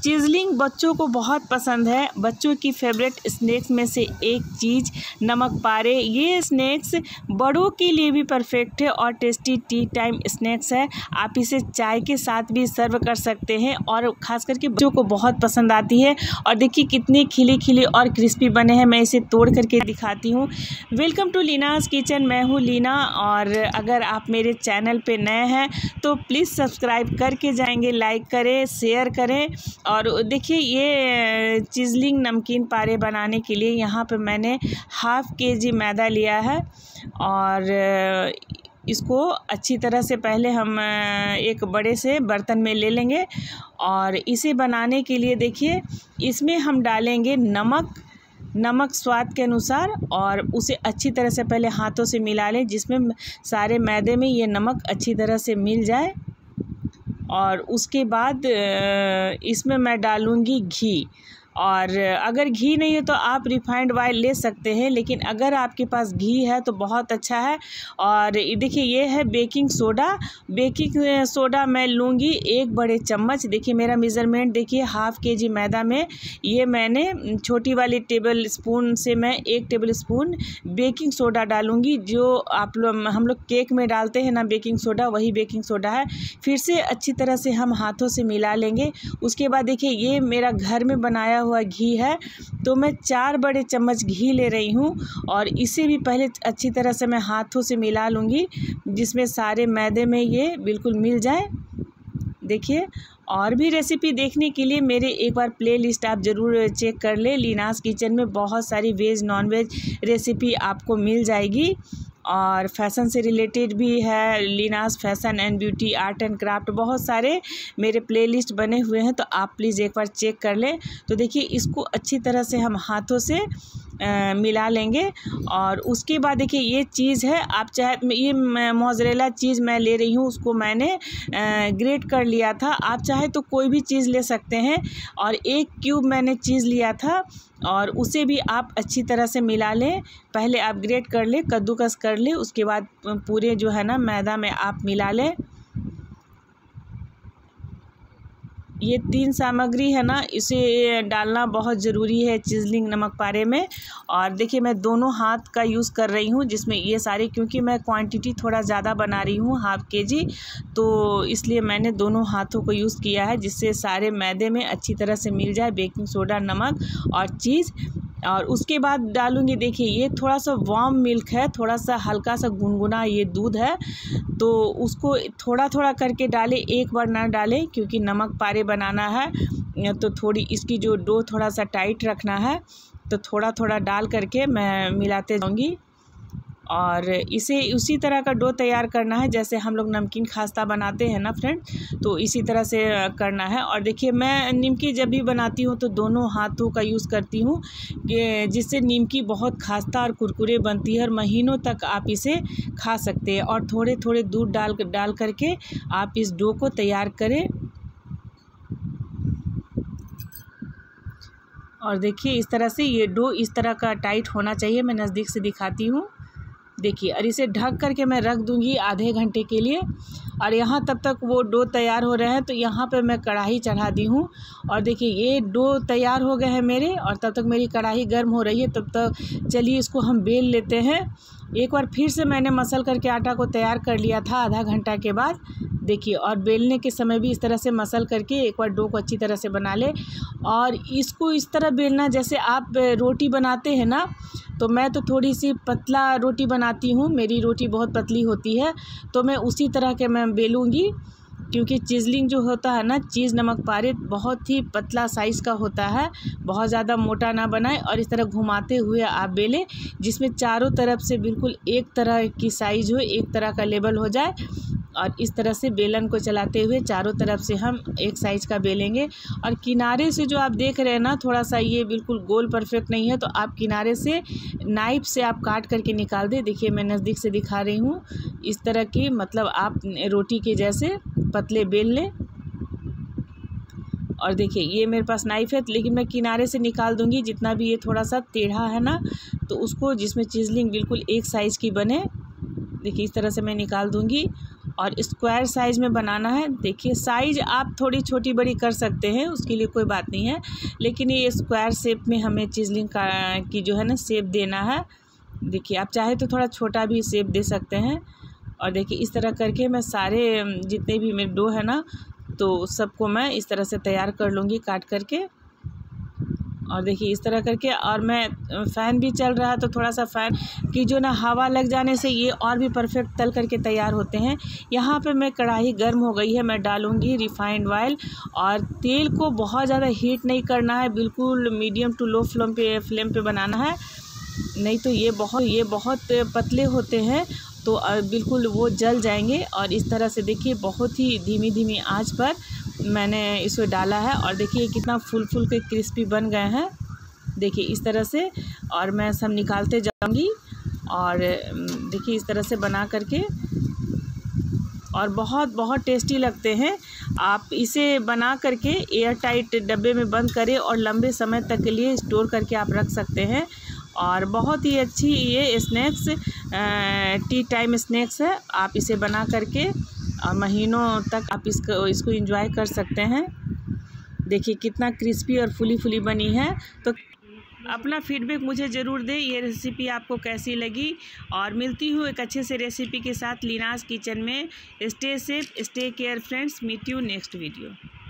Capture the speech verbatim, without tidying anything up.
चिज़लिंग बच्चों को बहुत पसंद है। बच्चों की फेवरेट स्नैक्स में से एक चीज़ नमक पारे। ये स्नैक्स बड़ों के लिए भी परफेक्ट है और टेस्टी टी टाइम स्नैक्स है। आप इसे चाय के साथ भी सर्व कर सकते हैं और ख़ास करके बच्चों को बहुत पसंद आती है। और देखिए कितने खिले खिले और क्रिस्पी बने हैं। मैं इसे तोड़ करके दिखाती हूँ। Welcome to Leena's kitchen. मैं हूँ लीना और अगर आप मेरे चैनल पे नए हैं तो प्लीज़ सब्सक्राइब करके जाएंगे, लाइक करें, शेयर करें। और देखिए ये चिज़लिंग नमकीन पारे बनाने के लिए यहाँ पे मैंने हाफ़ के जी मैदा लिया है और इसको अच्छी तरह से पहले हम एक बड़े से बर्तन में ले लेंगे। और इसे बनाने के लिए देखिए इसमें हम डालेंगे नमक नमक स्वाद के अनुसार और उसे अच्छी तरह से पहले हाथों से मिला लें जिसमें सारे मैदे में ये नमक अच्छी तरह से मिल जाए। और उसके बाद इसमें मैं डालूँगी घी। और अगर घी नहीं है तो आप रिफाइंड ऑयल ले सकते हैं, लेकिन अगर आपके पास घी है तो बहुत अच्छा है। और देखिए ये है बेकिंग सोडा। बेकिंग सोडा मैं लूँगी एक बड़े चम्मच। देखिए मेरा मेज़रमेंट देखिए हाफ़ के जी मैदा में ये मैंने छोटी वाली टेबल स्पून से मैं एक टेबल स्पून बेकिंग सोडा डालूँगी। जो आप लोग हम लोग केक में डालते हैं ना बेकिंग सोडा, वही बेकिंग सोडा है। फिर से अच्छी तरह से हम हाथों से मिला लेंगे। उसके बाद देखिए ये मेरा घर में बनाया हुआ घी है तो मैं चार बड़े चम्मच घी ले रही हूँ और इसे भी पहले अच्छी तरह से मैं हाथों से मिला लूँगी जिसमें सारे मैदे में ये बिल्कुल मिल जाए। देखिए और भी रेसिपी देखने के लिए मेरे एक बार प्लेलिस्ट आप ज़रूर चेक कर ले। लीनाज़ किचन में बहुत सारी वेज नॉन वेज रेसिपी आपको मिल जाएगी और फैशन से रिलेटेड भी है। Leena's fashion and beauty, art and craft, बहुत सारे मेरे प्लेलिस्ट बने हुए हैं तो आप प्लीज़ एक बार चेक कर लें। तो देखिए इसको अच्छी तरह से हम हाथों से आ, मिला लेंगे। और उसके बाद देखिए ये चीज़ है, आप चाहे ये मोज़रेला चीज़ मैं ले रही हूँ, उसको मैंने ग्रेट कर लिया था। आप चाहे तो कोई भी चीज़ ले सकते हैं। और एक क्यूब मैंने चीज़ लिया था और उसे भी आप अच्छी तरह से मिला लें। पहले आप ग्रेट कर लें, कद्दूकस कर लें, उसके बाद पूरे जो है ना मैदा में आप मिला लें। ये तीन सामग्री है ना, इसे डालना बहुत ज़रूरी है चिज़लिंग नमक पारे में। और देखिए मैं दोनों हाथ का यूज़ कर रही हूँ जिसमें ये सारी, क्योंकि मैं क्वांटिटी थोड़ा ज़्यादा बना रही हूँ हाफ़ के जी, तो इसलिए मैंने दोनों हाथों को यूज़ किया है जिससे सारे मैदे में अच्छी तरह से मिल जाए बेकिंग सोडा, नमक और चीज़। और उसके बाद डालूँगी देखिए ये थोड़ा सा वार्म मिल्क है, थोड़ा सा हल्का सा गुनगुना ये दूध है, तो उसको थोड़ा थोड़ा करके डालें, एक बार ना डालें क्योंकि नमक पारे बनाना है तो थोड़ी इसकी जो डो थोड़ा सा टाइट रखना है। तो थोड़ा थोड़ा डाल करके मैं मिलाते जाऊँगी और इसे उसी तरह का डो तैयार करना है जैसे हम लोग नमकीन खास्ता बनाते हैं ना फ्रेंड, तो इसी तरह से करना है। और देखिए मैं निमकी जब भी बनाती हूँ तो दोनों हाथों का यूज़ करती हूँ जिससे निमकी बहुत खास्ता और कुरकुरे बनती है और महीनों तक आप इसे खा सकते हैं। और थोड़े थोड़े दूध डाल डाल करके आप इस डो को तैयार करें। और देखिए इस तरह से ये डो इस तरह का टाइट होना चाहिए। मैं नज़दीक से दिखाती हूँ, देखिए। और इसे ढक करके मैं रख दूँगी आधे घंटे के लिए। और यहाँ तब तक वो डो तैयार हो रहे हैं तो यहाँ पे मैं कढ़ाई चढ़ा दी हूँ। और देखिए ये डो तैयार हो गए हैं मेरे और तब तक मेरी कढ़ाई गर्म हो रही है। तब तक चलिए इसको हम बेल लेते हैं। एक बार फिर से मैंने मसल करके आटा को तैयार कर लिया था आधा घंटा के बाद, देखिए। और बेलने के समय भी इस तरह से मसल करके एक बार डो को अच्छी तरह से बना ले। और इसको इस तरह बेलना जैसे आप रोटी बनाते हैं ना, तो मैं तो थोड़ी सी पतला रोटी बनाती हूँ, मेरी रोटी बहुत पतली होती है, तो मैं उसी तरह के मैं बेलूँगी। क्योंकि चिज़लिंग जो होता है ना, चीज़ नमक पारे बहुत ही पतला साइज़ का होता है, बहुत ज़्यादा मोटा ना बनाए। और इस तरह घुमाते हुए आप बेलें जिसमें चारों तरफ से बिल्कुल एक तरह की साइज़ हो, एक तरह का लेवल हो जाए। और इस तरह से बेलन को चलाते हुए चारों तरफ से हम एक साइज़ का बेलेंगे। और किनारे से जो आप देख रहे हैं ना, थोड़ा सा ये बिल्कुल गोल परफेक्ट नहीं है, तो आप किनारे से नाइफ से आप काट करके निकाल दें। देखिए मैं नज़दीक से दिखा रही हूँ, इस तरह की, मतलब आप रोटी के जैसे पतले बेल लें। और देखिए ये मेरे पास नाइफ़ है लेकिन मैं किनारे से निकाल दूँगी जितना भी ये थोड़ा सा टेढ़ा है ना, तो उसको जिसमें चिज़लिंग बिल्कुल एक साइज़ की बने, देखिए इस तरह से मैं निकाल दूँगी। और स्क्वायर साइज़ में बनाना है। देखिए साइज़ आप थोड़ी छोटी बड़ी कर सकते हैं, उसके लिए कोई बात नहीं है, लेकिन ये स्क्वायर शेप में हमें चिज़लिंग का की जो है ना शेप देना है। देखिए आप चाहे तो थोड़ा छोटा भी शेप दे सकते हैं। और देखिए इस तरह करके मैं सारे जितने भी मेरे डो है ना, तो सबको मैं इस तरह से तैयार कर लूँगी काट करके। और देखिए इस तरह करके, और मैं फ़ैन भी चल रहा है तो थोड़ा सा फ़ैन की जो ना हवा लग जाने से ये और भी परफेक्ट तल करके तैयार होते हैं। यहाँ पे मैं कढ़ाई गर्म हो गई है, मैं डालूँगी रिफाइंड ऑयल। और तेल को बहुत ज़्यादा हीट नहीं करना है, बिल्कुल मीडियम टू लो फ्लेम पे फ्लेम पे बनाना है, नहीं तो ये बहुत ये बहुत पतले होते हैं तो बिल्कुल वो जल जाएंगे। और इस तरह से देखिए बहुत ही धीमी धीमी आंच पर मैंने इसको डाला है। और देखिए कितना फुल फुल के क्रिस्पी बन गए हैं, देखिए इस तरह से। और मैं सब निकालते जाऊंगी। और देखिए इस तरह से बना करके, और बहुत बहुत टेस्टी लगते हैं। आप इसे बना करके एयर टाइट डब्बे में बंद करें और लंबे समय तक के लिए स्टोर करके आप रख सकते हैं। और बहुत ही अच्छी ये स्नैक्स टी टाइम स्नैक्स है। आप इसे बना करके और महीनों तक आप इसको इसको एंजॉय कर सकते हैं। देखिए कितना क्रिस्पी और फुली फुली बनी है। तो अपना फीडबैक मुझे ज़रूर दें, ये रेसिपी आपको कैसी लगी। और मिलती हूँ एक अच्छे से रेसिपी के साथ लीनाज़ किचन में। Stay safe, stay care friends, meet you next video.